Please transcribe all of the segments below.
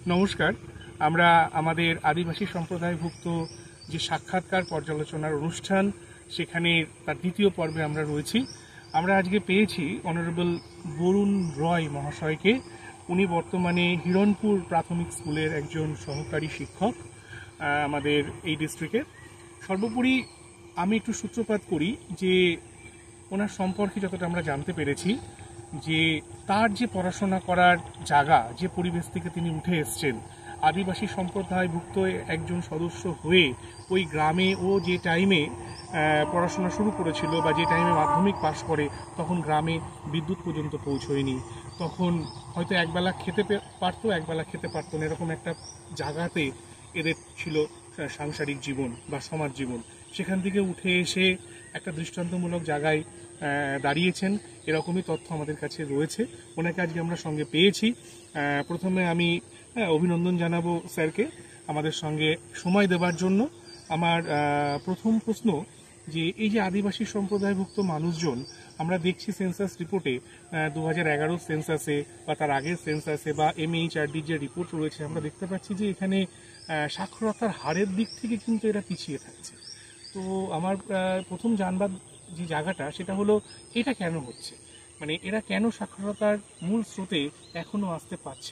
নমস্কার। আমরা আমাদের আদিবাসী সম্প্রদায়ভুক্ত যে সাক্ষাৎকার পর্যালোচনার অনুষ্ঠান, সেখানে তার দ্বিতীয় পর্বে আমরা রয়েছি। আমরা আজকে পেয়েছি অনারেবল বরুণ রয় মহাশয়কে। উনি বর্তমানে হিরণপুর প্রাথমিক স্কুলের একজন সহকারী শিক্ষক আমাদের এই ডিস্ট্রিক্টে। সর্বোপরি আমি একটু সূত্রপাত করি যে ওনার সম্পর্কে যতটা আমরা জানতে পেরেছি, যে তার যে পড়াশোনা করার জায়গা, যে পরিবেশ থেকে তিনি উঠে এসছেন, আদিবাসী সম্প্রদায়ভুক্ত একজন সদস্য হয়ে ওই গ্রামে ও যে টাইমে পড়াশোনা শুরু করেছিল বা যে টাইমে মাধ্যমিক পাশ করে, তখন গ্রামে বিদ্যুৎ পর্যন্ত পৌঁছয়নি। তখন হয়তো একবেলা খেতে পারতো, একবেলা খেতে পারতো না, এরকম একটা জায়গাতে এদের ছিল সাংসারিক জীবন বা সমাজ জীবন। সেখান থেকে উঠে এসে একটা দৃষ্টান্তমূলক জায়গায় দাঁড়িয়েছেন, এরকমই তথ্য আমাদের কাছে রয়েছে। ওনাকে আজকে আমরা সঙ্গে পেয়েছি। প্রথমে আমি অভিনন্দন জানাবো স্যারকে আমাদের সঙ্গে সময় দেওয়ার জন্য। আমার প্রথম প্রশ্ন, যে এই যে আদিবাসী সম্প্রদায়ভুক্ত মানুষজন, আমরা দেখছি সেন্সাস রিপোর্টে 2011 সেন্সাসে বা তার আগের সেন্সাসে বা MHRD যে রিপোর্ট রয়েছে, আমরা দেখতে পাচ্ছি যে এখানে সাক্ষরতার হারের দিক থেকে কিন্তু এরা পিছিয়ে থাকছে। তো আমার প্রথম জানবার যে জায়গাটা, সেটা হলো এটা কেন হচ্ছে, মানে এরা কেন সাক্ষরতার মূল স্রোতে এখনো আসতে পারছে?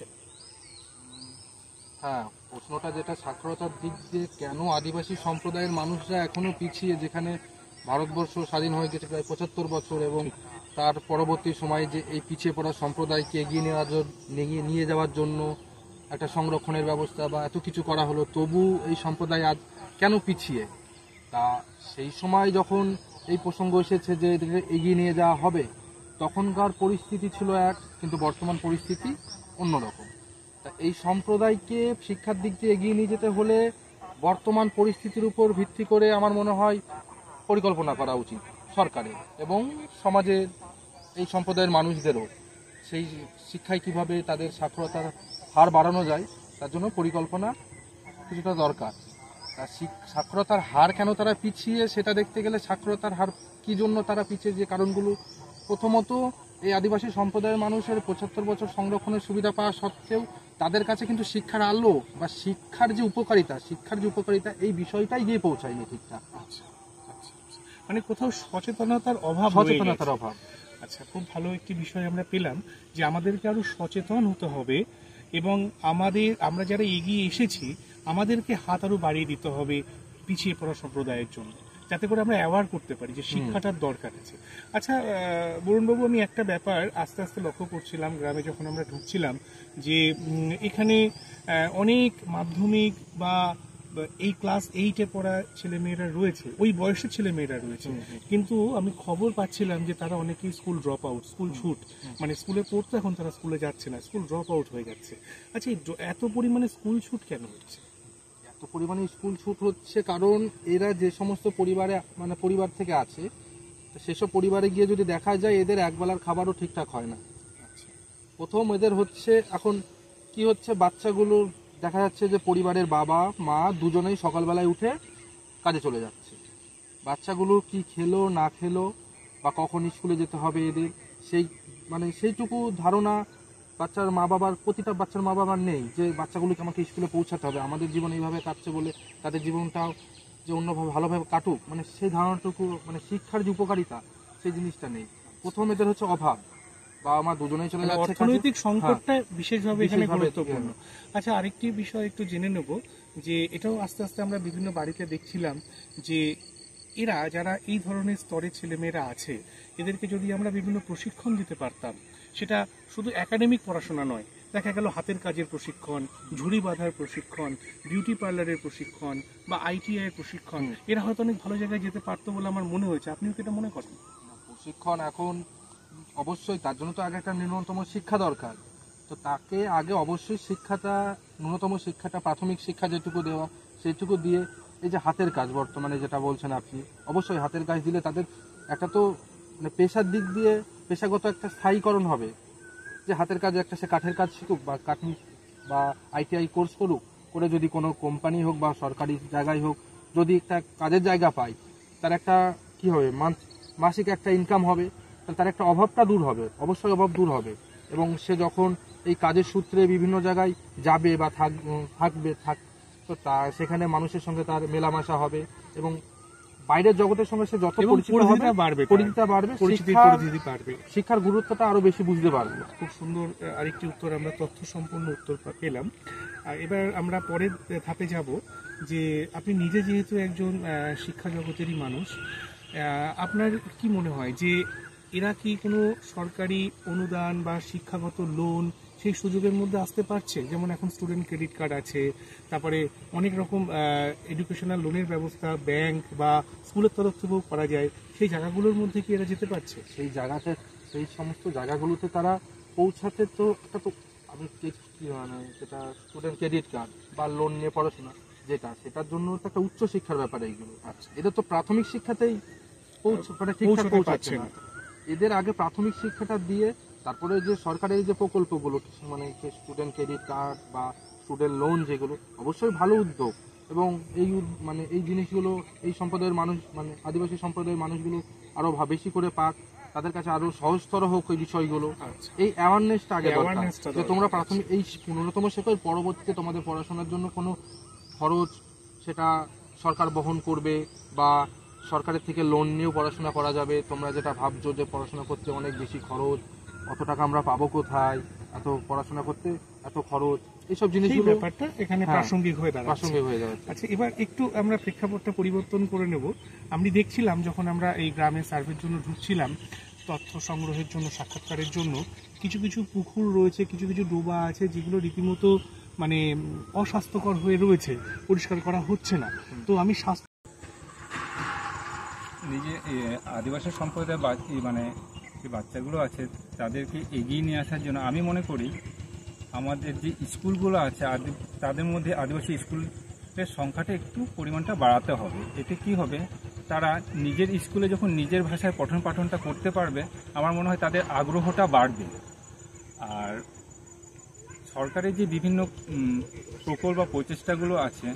হ্যাঁ, প্রশ্নটা যেটা সাক্ষরতার দিক দিয়ে কেন আদিবাসী সম্প্রদায়ের মানুষরা এখনো পিছিয়ে, যেখানে ভারতবর্ষ স্বাধীন হয়ে গেছে প্রায় 75 বছর, এবং তার পরবর্তী সময়ে যে এই পিছিয়ে পড়া সম্প্রদায়কে এগিয়ে নিয়ে যাওয়ার জন্য একটা সংরক্ষণের ব্যবস্থা বা এত কিছু করা হলো, তবু এই সম্প্রদায় আজ কেন পিছিয়ে? তা সেই সময় যখন এই প্রসঙ্গ এসেছে যে এদেরকে এগিয়ে নিয়ে যাওয়া হবে, তখনকার পরিস্থিতি ছিল এক, কিন্তু বর্তমান পরিস্থিতি অন্যরকম। তা এই সম্প্রদায়কে শিক্ষার দিক দিয়ে এগিয়ে নিয়ে যেতে হলে বর্তমান পরিস্থিতির উপর ভিত্তি করে আমার মনে হয় পরিকল্পনা করা উচিত সরকারের এবং সমাজের, এই সম্প্রদায়ের মানুষদেরও। সেই শিক্ষায় কিভাবে তাদের সাক্ষরতার হার বাড়ানো যায়, তার জন্য পরিকল্পনা কিছুটা দরকার। তা সাক্ষরতার হার কেন তারা পিছিয়ে, সেটা দেখতে গেলে সাক্ষরতার হার কি জন্য তারা পিছিয়ে, যে কারণগুলো, প্রথমত এই আদিবাসী সম্প্রদায়ের মানুষের 75 বছর সংরক্ষণের সুবিধা পাওয়া সত্ত্বেও তাদের কাছে কিন্তু শিক্ষার আলো বা শিক্ষার যে উপকারিতা এই বিষয়টাই গিয়ে পৌঁছায়নি ঠিকঠাক। মানে কোথাও সচেতনতার অভাব। আচ্ছা, খুব ভালো একটি বিষয় আমরা পেলাম যে আমাদেরকে আরো সচেতন হতে হবে, এবং আমরা যারা এগিয়ে এসেছি আমাদেরকে হাত আরো বাড়িয়ে দিতে হবে পিছিয়ে পড়া সম্প্রদায়ের জন্য, যাতে করে আমরা অ্যাওয়ার করতে পারি যে শিক্ষাটার দরকার আছে। আচ্ছা বরুণবাবু, আমি একটা ব্যাপার আস্তে আস্তে লক্ষ্য করছিলাম গ্রামে যখন আমরা ঢুকছিলাম, যে এখানে অনেক মাধ্যমিক বা এই ক্লাস 8-এ পড়া ছেলেমেয়েরা রয়েছে, ওই বয়সের ছেলেমেয়েরা রয়েছে, কিন্তু আমি খবর পাচ্ছিলাম যে তারা অনেকেই স্কুল ড্রপ আউট, স্কুল ছুট, মানে স্কুলে পড়তো, এখন তারা স্কুলে যাচ্ছে না, স্কুল ড্রপ আউট হয়ে যাচ্ছে। আচ্ছা, এত পরিমাণে স্কুল ছুট কেন হচ্ছে? এত পরিমাণে স্কুল ছুট হচ্ছে কারণ এরা যে সমস্ত পরিবার থেকে আছে, সেসব পরিবারে গিয়ে যদি দেখা যায় এদের একবেলার খাবারও ঠিকঠাক হয় না। প্রথম এদের হচ্ছে, এখন কি হচ্ছে, বাচ্চাগুলো দেখা যাচ্ছে যে পরিবারের বাবা মা দুজনেই সকালবেলায় উঠে কাজে চলে যাচ্ছে। বাচ্চাগুলো কি খেলো না খেলো বা কখন স্কুলে যেতে হবে এদের সেইটুকু ধারণা প্রতিটা বাচ্চার মা বাবার নেই, যে বাচ্চাগুলোকে আমাকে স্কুলে পৌঁছাতে হবে, আমাদের জীবন এইভাবে কাটছে বলে তাদের জীবনটাও যে অন্যভাবে ভালোভাবে কাটুক, সেই ধারণাটুকু, শিক্ষার যে উপকারিতা, সেই জিনিসটা নেই। প্রথম এদের হচ্ছে অভাব, বাবা মা দুজনেই চলে যাচ্ছে, অর্থনৈতিক সংকটটা বিশেষভাবে এখানে গুরুত্বপূর্ণ। আচ্ছা, আরেকটি বিষয় একটু জেনে নেব, যে এটাও আস্তে আস্তে আমরা বিভিন্ন বাড়িতে দেখছিলাম যে এরা যারা এই ধরনের স্তরের ছেলেমেয়েরা আছে, এদেরকে যদি আমরা বিভিন্ন প্রশিক্ষণ দিতে পারতাম, সেটা শুধু একাডেমিক পড়াশোনা নয়, দেখা গেল হাতের কাজের প্রশিক্ষণ, ঝুড়ি বাঁধার প্রশিক্ষণ, বিউটি পার্লারের প্রশিক্ষণ বা ITI এর প্রশিক্ষণ, এরা হয়তো অনেক ভালো জায়গায় যেতে পারতো বলে আমার মনে হয়েছে। আপনিও কি এটা মনে করেন? প্রশিক্ষণ এখন অবশ্যই, তার জন্য তো আগে একটা ন্যূনতম শিক্ষা দরকার। তো তাকে আগে অবশ্যই ন্যূনতম শিক্ষাটা, প্রাথমিক শিক্ষা যেটুকু দেওয়া, সেইটুকু দিয়ে এই যে হাতের কাজ বর্তমানে যেটা বলছেন আপনি, অবশ্যই হাতের কাজ দিলে তাদের একটা তো পেশার দিক দিয়ে পেশাগত একটা স্থায়ীকরণ হবে, যে হাতের কাজ একটা সে কাঠের কাজ শিখুক বা বা ITI কোর্স করুক, করে যদি কোনো কোম্পানি হোক বা সরকারি জায়গায় হোক, যদি একটা কাজের জায়গা পায়, তার একটা কি হবে, মাসিক একটা ইনকাম হবে, তার একটা অভাবটা দূর হবে, অবশ্যই অভাব দূর হবে। এবং সে যখন এই কাজের সূত্রে বিভিন্ন জায়গায় যাবে বা থাকবে তো তা সেখানে মানুষের সঙ্গে তার মেলামেশা হবে এবং বাইরের জগতের সঙ্গে সে যত পরিচিত হবে পরিচিতি বাড়বে, শিক্ষার গুরুত্বটা আরো বেশি বুঝতে পারবে। খুব সুন্দর আরেকটি উত্তর, আমরা তথ্য সম্পন্ন উত্তর পেলাম। আর এবার আমরা পরের ধাপে যাব যে আপনি নিজে যেহেতু একজন শিক্ষা জগতেরই মানুষ, আপনার কি মনে হয় যে এরা কি কোনো সরকারি অনুদান বা শিক্ষাগত লোন সেই সুযোগের মধ্যে আসতে পারছে? যেমন এখন স্টুডেন্ট ক্রেডিট কার্ড আছে, তারপরে অনেক রকম এডুকেশনাল লোনের ব্যবস্থা ব্যাংক বা স্কুলের তরফ থেকেও করা যায়, সেই জায়গাগুলোর মধ্যে কি এরা যেতে পারছে? সেই সমস্ত জায়গাগুলোতে তারা পৌঁছাতে তো একটা তো আমি মানে সেটা স্টুডেন্ট ক্রেডিট কার্ড বা লোন নিয়ে পড়াশোনা সেটার জন্য তো একটা উচ্চ শিক্ষার ব্যাপার এইগুলো। আচ্ছা, এদের তো প্রাথমিক শিক্ষাতেই মানে ঠিকঠাক পৌঁছাচ্ছে না। এদের আগে প্রাথমিক শিক্ষাটা দিয়ে তারপরে যে সরকারের যে প্রকল্পগুলো মানে স্টুডেন্ট ক্রেডিট কার্ড বা স্টুডেন্ট লোন, যেগুলো অবশ্যই ভালো উদ্যোগ এবং মানে এই জিনিসগুলো এই সম্প্রদায়ের মানুষ মানে আদিবাসী সম্প্রদায়ের মানুষগুলো আরো বেশি করে পাক, তাদের কাছে আরো সহজতর হোক এই বিষয়গুলো। এই অ্যাওয়ারনেসটা আগে দরকার যে তোমরা প্রাথমিক এই ন্যূনতম শেখার পরবর্তীতে তোমাদের পড়াশোনার জন্য কোনো খরচ সেটা সরকার বহন করবে বা সরকারের থেকে লোন নিয়েও পড়াশোনা করা যাবে। তোমরা যেটা ভাবছো যে পড়াশোনা করতে অনেক বেশি খরচ, অত টাকা আমরা পাবো কোথায়, এত পড়াশোনা করতে এত খরচ, এইসব জিনিসগুলো ব্যাপারটা এখানে প্রাসঙ্গিক হয়ে যাবে। আচ্ছা, এবার একটু আমরা প্রেক্ষাপটটা পরিবর্তন করে নেব। আমি দেখছিলাম যখন আমরা এই গ্রামে সার্ভের জন্য ঢুকছিলাম, তথ্য সংগ্রহের জন্য, সাক্ষাৎকারের জন্য, কিছু কিছু পুকুর রয়েছে, কিছু কিছু ডোবা আছে যেগুলো রীতিমতো মানে অস্বাস্থ্যকর হয়ে রয়েছে, পরিষ্কার করা হচ্ছে না। তো আমি নিজে আদিবাসী সম্প্রদায়ের মানে যে বাচ্চাগুলো আছে তাদেরকে এগিয়ে নিয়ে আসার জন্য আমি মনে করি আমাদের যে স্কুলগুলো আছে তাদের মধ্যে আদিবাসী স্কুলের সংখ্যাটা একটু পরিমাণটা বাড়াতে হবে। এতে কি হবে, তারা নিজের স্কুলে যখন নিজের ভাষায় পঠন পাঠনটা করতে পারবে, আমার মনে হয় তাদের আগ্রহটা বাড়বে। আর সরকারের যে বিভিন্ন প্রকল্প বা প্রচেষ্টাগুলো আছে,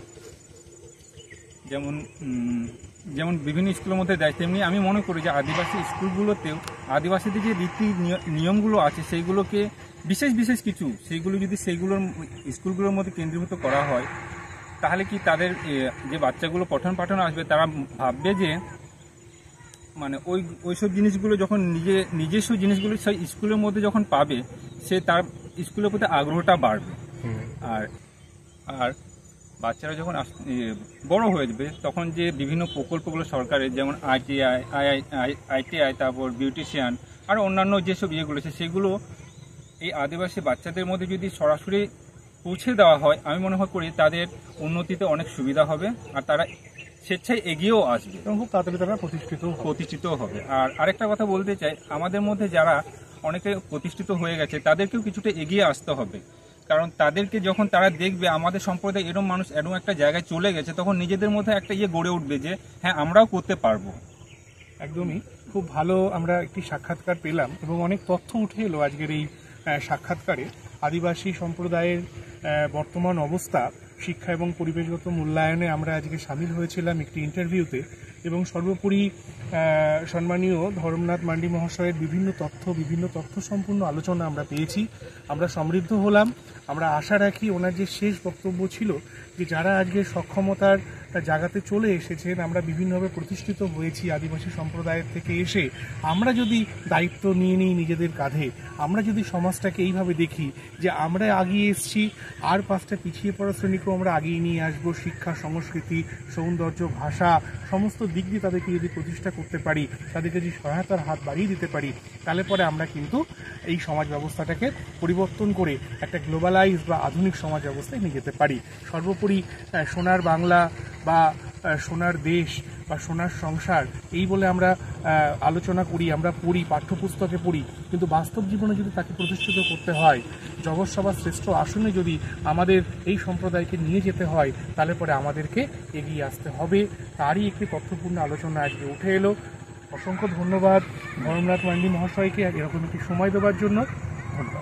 যেমন বিভিন্ন স্কুলের মধ্যে দেয়, তেমনি আমি মনে করি যে আদিবাসী স্কুলগুলোতেও আদিবাসীদের যে রীতি নিয়মগুলো আছে সেইগুলোকে বিশেষ কিছু সেইগুলো যদি সেইগুলোর স্কুলগুলোর মধ্যে কেন্দ্রীভূত করা হয়, তাহলে কি তাদের যে বাচ্চাগুলো পঠন পাঠন আসবে তারা ভাববে যে মানে ওইসব জিনিসগুলো যখন নিজস্ব জিনিসগুলো সেই স্কুলের মধ্যে যখন পাবে, সে তার স্কুলের প্রতি আগ্রহটা বাড়বে। আর বাচ্চারা যখন বড় হয়ে যাবে তখন যে বিভিন্ন প্রকল্পগুলো সরকারের, যেমন আইটিআই, তারপর বিউটিশিয়ান আর অন্যান্য যেসব ইয়েগুলো আছে, সেগুলো এই আদিবাসী বাচ্চাদের মধ্যে যদি সরাসরি পৌঁছে দেওয়া হয়, আমি মনে করি তাদের উন্নতিতে অনেক সুবিধা হবে আর তারা স্বেচ্ছায় এগিয়েও আসবে এবং খুব তাড়াতাড়ি তারা প্রতিষ্ঠিত হবে। আর আরেকটা কথা বলতে চাই, আমাদের মধ্যে যারা অনেকে প্রতিষ্ঠিত হয়ে গেছে তাদেরকেও কিছুটা এগিয়ে আসতে হবে, কারণ তাদেরকে যখন তারা দেখবে আমাদের সম্প্রদায় এরকম মানুষ এরকম একটা জায়গায় চলে গেছে, তখন নিজেদের মধ্যে একটা গড়ে উঠবে যে হ্যাঁ আমরাও করতে পারবো। একদমই, খুব ভালো আমরা একটি সাক্ষাৎকার পেলাম এবং অনেক তথ্য উঠে এলো আজকের এই সাক্ষাৎকারে। আদিবাসী সম্প্রদায়ের বর্তমান অবস্থা, শিক্ষা এবং পরিবেশগত মূল্যায়নে আমরা আজকে সামিল হয়েছিলাম একটি ইন্টারভিউতে, এবং সর্বোপরি সম্মানীয় ধর্মনাথ মান্ডি মহাশয়ের বিভিন্ন তথ্য সম্পূর্ণ আলোচনা আমরা পেয়েছি, আমরা সমৃদ্ধ হলাম। আমরা আশা রাখি ওনার যে শেষ বক্তব্য ছিল যে যারা আজকে সক্ষমতার জায়গাতে চলে এসেছেন, আমরা বিভিন্নভাবে প্রতিষ্ঠিত হয়েছি আদিবাসী সম্প্রদায়ের থেকে এসে, আমরা যদি দায়িত্ব নিয়ে নিই নিজেদের কাঁধে, আমরা যদি সমাজটাকে এইভাবে দেখি যে আমরা আগিয়ে এসেছি, আর 5টা পিছিয়ে পড়া শ্রেণীকেও আমরা আগিয়ে নিয়ে আসবো, শিক্ষা, সংস্কৃতি, সৌন্দর্য, ভাষা সমস্ত দিক দিয়ে তাদেরকে যদি প্রতিষ্ঠা করতে পারি, তাদেরকে যদি সহায়তার হাত বাড়িয়ে দিতে পারি, তাহলে পরে আমরা কিন্তু এই সমাজ ব্যবস্থাটাকে পরিবর্তন করে একটা গ্লোবালাইজ বা আধুনিক সমাজ ব্যবস্থায় নিয়ে যেতে পারি। সর্বোপরি সোনার বাংলা বা সোনার দেশ বা সোনার সংসার এই বলে আমরা আলোচনা করি, আমরা পড়ি, পাঠ্যপুস্তকে পড়ি, কিন্তু বাস্তব জীবনে যদি তাকে প্রতিষ্ঠিত করতে হয়, জগৎসভার শ্রেষ্ঠ আসনে যদি আমাদের এই সম্প্রদায়কে নিয়ে যেতে হয়, তাহলে পরে আমাদেরকে এগিয়ে আসতে হবে। তারই একটি তথ্যপূর্ণ আলোচনা আজকে উঠে এলো। অসংখ্য ধন্যবাদ ধর্মনাথ মান্ডি মহাশয়কে এরকম একটি সময় দেওয়ার জন্য। ধন্যবাদ।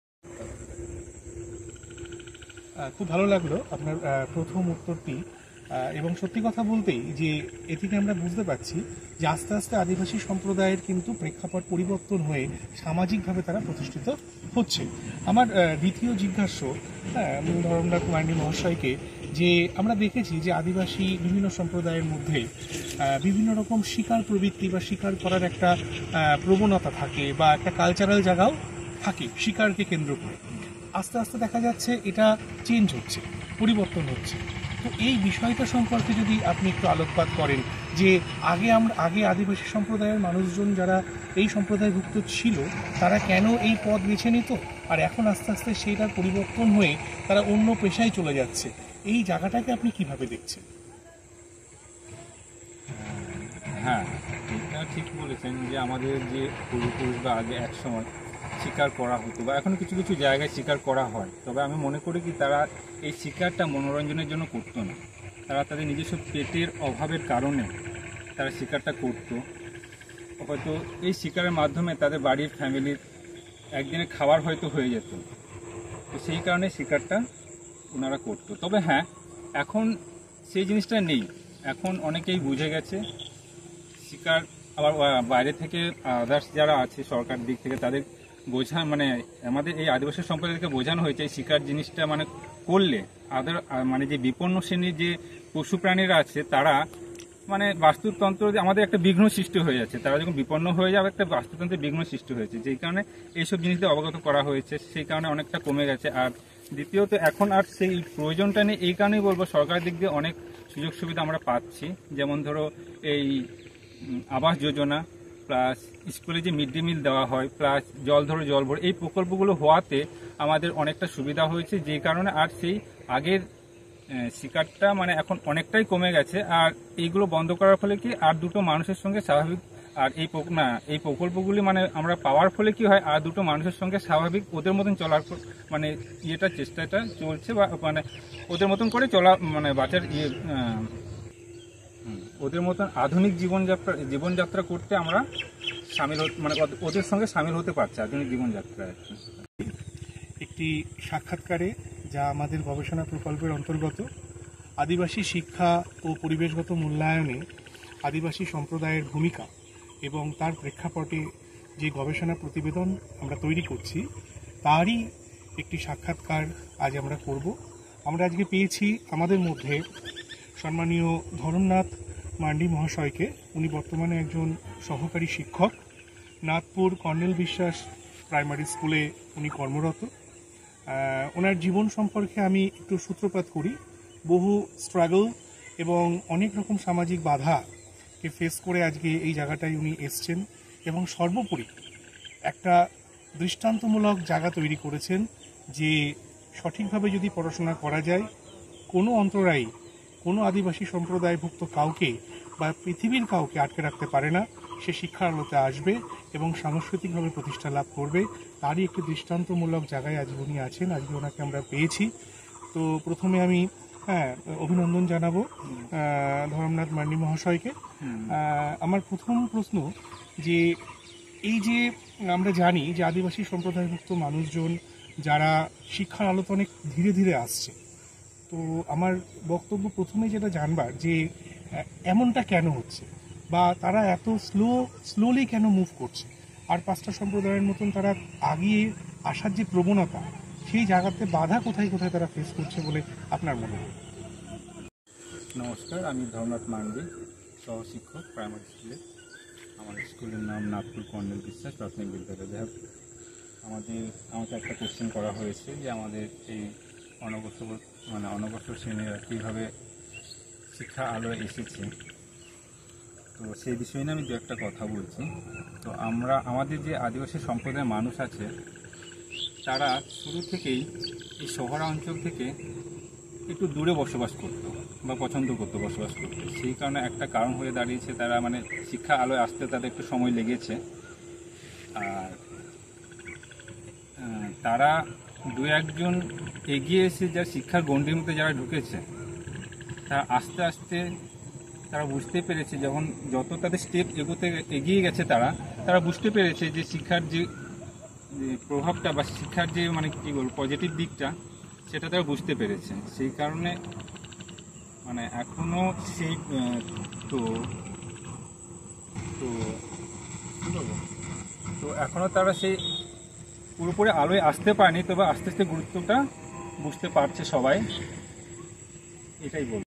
খুব ভালো লাগলো আপনার প্রথম উত্তরটি এবং সত্যি কথা বলতেই যে এ থেকে আমরা বুঝতে পারছি যে আস্তে আস্তে আদিবাসী সম্প্রদায়ের কিন্তু প্রেক্ষাপট পরিবর্তন হয়ে সামাজিকভাবে তারা প্রতিষ্ঠিত হচ্ছে। আমার দ্বিতীয় জিজ্ঞাস্য ধরমনাথ মান্ডি মহাশয়কে, যে আমরা দেখেছি যে আদিবাসী বিভিন্ন সম্প্রদায়ের মধ্যে বিভিন্ন রকম শিকার প্রবৃত্তি বা শিকার করার একটা প্রবণতা থাকে বা একটা কালচারাল জায়গাও থাকে শিকারকে কেন্দ্র করে। আস্তে আস্তে দেখা যাচ্ছে এটা চেঞ্জ হচ্ছে, পরিবর্তন হচ্ছে। তো এই বিষয়টা সম্পর্কে যদি আপনি একটু আলোকপাত করেন যে আগে আদিবাসী সম্প্রদায়ের মানুষজন যারা এই সম্প্রদায়ভুক্ত ছিল তারা কেন এই পথ বেছে নিত, আর এখন আস্তে আস্তে সেইটার পরিবর্তন হয়ে তারা অন্য পেশায় চলে যাচ্ছে, এই জায়গাটাকে আপনি কিভাবে দেখছেন? হ্যাঁ, এটা ঠিক বলেছেন যে আমাদের যে পূর্বপুরুষ বা আগে এক সময় শিকার করা হতো বা এখন কিছু কিছু জায়গায় শিকার করা হয়, তবে আমি মনে করি কি তারা এই শিকারটা মনোরঞ্জনের জন্য করতো না, তারা তাদের নিজস্ব পেটের অভাবের কারণে তারা শিকারটা করতো। হয়তো এই শিকারের মাধ্যমে তাদের বাড়ির ফ্যামিলির একদিনের খাবার হয়তো হয়ে যেত, তো সেই কারণে শিকারটা ওনারা করতো। তবে হ্যাঁ, এখন সেই জিনিসটা নেই, এখন অনেকেই বুঝে গেছে শিকার। আবার বাইরে থেকে আদার্স যারা আছে সরকার দিক থেকে তাদের মানে আমাদের এই আদিবাসী সম্প্রদায়কে বোঝানো হয়েছে এই শিকার জিনিসটা মানে করলে মানে যে বিপন্ন শ্রেণীর যে পশু প্রাণীরা আছে তারা মানে বাস্তুতন্ত্র আমাদের একটা বিঘ্ন সৃষ্টি হয়ে যাচ্ছে, তারা যখন বিপন্ন হয়ে যাবে একটা বাস্তুতন্ত্রের বিঘ্ন সৃষ্টি হয়েছে, যেই কারণে এইসব জিনিস দিয়ে অবগত করা হয়েছে, সেই কারণে অনেকটা কমে গেছে। আর দ্বিতীয়ত এখন আর সেই প্রয়োজনটা নেই, এই কারণেই বলবো সরকারের দিক দিয়ে অনেক সুযোগ সুবিধা আমরা পাচ্ছি। যেমন ধরো এই আবাস যোজনা, প্লাস স্কুলে যে মিড ডে মিল দেওয়া হয়, প্লাস জল ধরো জল ভরো, এই প্রকল্পগুলো হওয়াতে আমাদের অনেকটা সুবিধা হয়েছে, যে কারণে আর সেই আগের শিকারটা মানে এখন অনেকটাই কমে গেছে। আর এইগুলো বন্ধ করার ফলে কি আর দুটো মানুষের সঙ্গে স্বাভাবিক, আর এই প্রকল্পগুলি মানে আমরা পাওয়ার ফলে কি হয় আর দুটো মানুষের সঙ্গে স্বাভাবিক ওদের মতন চলার মানে চেষ্টাটা চলছে, বা মানে ওদের মতন করে চলা মানে বাঁচার ওদের মতন আধুনিক জীবনযাত্রা করতে আমরা মানে ওদের সঙ্গে সামিল হতে পারছি আধুনিক জীবনযাত্রায়। একটি সাক্ষাৎকারে যা আমাদের গবেষণা প্রকল্পের অন্তর্গত আদিবাসী শিক্ষা ও পরিবেশগত মূল্যায়নে আদিবাসী সম্প্রদায়ের ভূমিকা এবং তার প্রেক্ষাপটে যে গবেষণা প্রতিবেদন আমরা তৈরি করছি তারই একটি সাক্ষাৎকার আজ আমরা করব। আমরা আজকে পেয়েছি আমাদের মধ্যে সম্মানীয় ধরমনাথ মান্ডি মহাশয়কে। উনি বর্তমানে একজন সহকারী শিক্ষক, নাথপুর কর্নেল বিশ্বাস প্রাইমারি স্কুলে উনি কর্মরত। ওনার জীবন সম্পর্কে আমি একটু সূত্রপাত করি। বহু স্ট্রাগল এবং অনেক রকম সামাজিক বাধাকে ফেস করে আজকে এই জায়গাটায় উনি এসছেন এবং সর্বোপরি একটা দৃষ্টান্তমূলক জায়গা তৈরি করেছেন যে সঠিকভাবে যদি পড়াশোনা করা যায় কোনো অন্তরায় কোনো আদিবাসী সম্প্রদায়ভুক্ত কাউকে বা পৃথিবীর কাউকে আটকে রাখতে পারে না, সে শিক্ষার আলোতে আসবে এবং সাংস্কৃতিকভাবে প্রতিষ্ঠা লাভ করবে। তারই একটি দৃষ্টান্তমূলক জায়গায় আজ উনি আছেন, আজকে ওনাকে আমরা পেয়েছি। তো প্রথমে আমি অভিনন্দন জানাবো ধরমনাথ মান্ডি মহাশয়কে। আমার প্রথম প্রশ্ন যে এই যে আমরা জানি যে আদিবাসী সম্প্রদায়ভুক্ত মানুষজন যারা শিক্ষার আলোতে অনেক ধীরে ধীরে আসছে, তো আমার বক্তব্য প্রথমে যেটা জানবার যে এমনটা কেন হচ্ছে বা তারা এত স্লোলি কেন মুভ করছে, আর পাঁচটা সম্প্রদায়ের মতন তারা আগিয়ে আসার যে প্রবণতা সেই জায়গাতে বাধা কোথায় কোথায় তারা ফেস করছে বলে আপনার মনে হয়? নমস্কার, আমি ধরমনাথ মান্ডি, সহশিক্ষক প্রাইমারি স্কুলে। আমাদের স্কুলের নাম নাথপুর কর্নেল বিশ্বাস প্রাথমিক বিদ্যালয়। আমাকে একটা কোশ্চেন করা হয়েছে যে আমাদের এই অনগ্রসর শ্রেণীরা কীভাবে শিক্ষা আলোয় এসেছে, তো সেই বিষয়ে নিয়ে আমি দু একটা কথা বলছি। তো আমাদের যে আদিবাসী সম্প্রদায়ের মানুষ আছে তারা শুরু থেকেই এই শহরাঞ্চল থেকে একটু দূরে বসবাস করতো বা পছন্দ করতো বসবাস করতে, সেই কারণে একটা কারণ হয়ে দাঁড়িয়েছে তারা মানে শিক্ষা আলোয় আসতে তাদের একটু সময় লেগেছে। আর তারা দু একজন এগিয়ে এসে যা শিক্ষার গণ্ডির মধ্যে যারা ঢুকেছে তারা আস্তে আস্তে তারা বুঝতে পেরেছে, যখন যত তাদের স্টেপ এগিয়ে গেছে তারা বুঝতে পেরেছে যে শিক্ষার যে প্রভাবটা বা শিক্ষার যে মানে কী বলবো পজিটিভ দিকটা সেটা তারা বুঝতে পেরেছে। সেই কারণে মানে এখনো সেই তো তো কি বলবো, তো এখনো তারা সেই পুরোপুরি আলোয় আসতে পারেনি, তবে আস্তে আস্তে গুরুত্বটা বুঝতে পারছে সবাই, এটাই বলবো।